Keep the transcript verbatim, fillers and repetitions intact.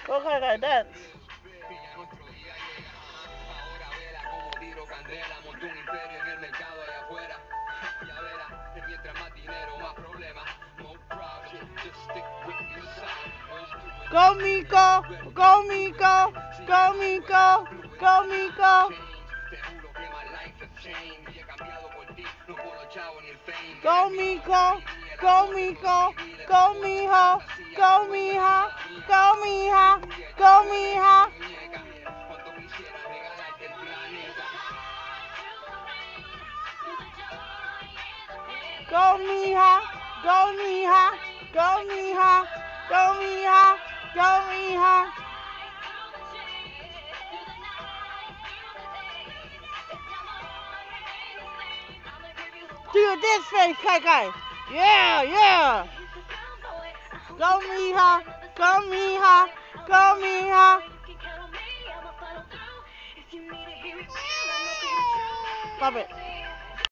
Okay, okay, dance. Go Miko, go Miko, go Miko, go Miko. Go Miko, go Miko, go Mijo, go Mija, go Mija, go Mija. Go Mija, go Mija, go Mija, go Mija, go Mija. Do your dance face, Kai Kai. Yeah, yeah. Go Mija, go Mija, go Mija. Stop it.